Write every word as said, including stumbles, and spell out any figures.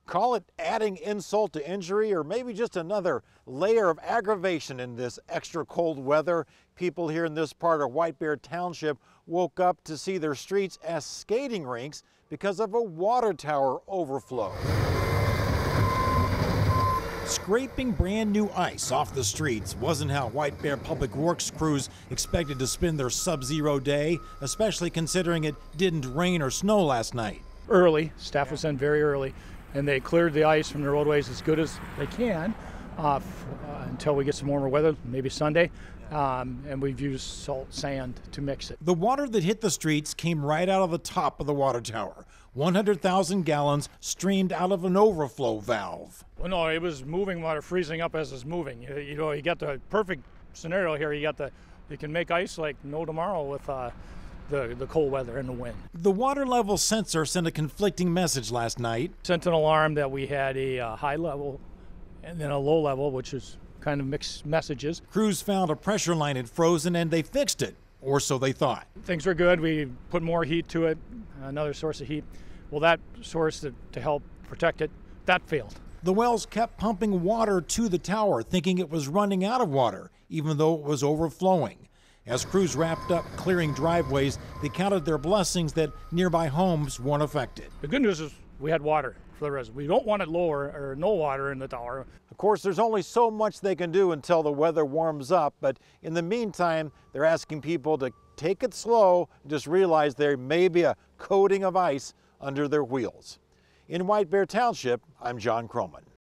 Call it adding insult to injury, or maybe just another layer of aggravation in this extra cold weather. People here in this part of White Bear Township woke up to see their streets as skating rinks because of a water tower overflow. Scraping brand new ice off the streets wasn't how White Bear Public Works crews expected to spend their sub-zero day, especially considering it didn't rain or snow last night. Early, staff was in very early, and they cleared the ice from the roadways as good as they can uh, f- uh, until we get some warmer weather, maybe Sunday, um, and we've used salt sand to mix it. The water that hit the streets came right out of the top of the water tower. one hundred thousand gallons streamed out of an overflow valve. Well, no, it was moving water, freezing up as it's moving. You, you know, you got the perfect scenario here. You got the, you can make ice like no tomorrow with uh, the, the cold weather and the wind. The water level sensor sent a conflicting message last night. Sent an alarm that we had a uh, high level and then a low level, which is kind of mixed messages. Crews found a pressure line had frozen and they fixed it, or so they thought. Things were good. We put more heat to it, another source of heat. Well, that source to, to help protect it, that failed. The wells kept pumping water to the tower, thinking it was running out of water, even though it was overflowing. As crews wrapped up clearing driveways, they counted their blessings that nearby homes weren't affected. The good news is we had water for the residents. We don't want it lower or no water in the tower. Of course, there's only so much they can do until the weather warms up, but in the meantime, they're asking people to take it slow, just realize there may be a coating of ice under their wheels. In White Bear Township, I'm John Croman.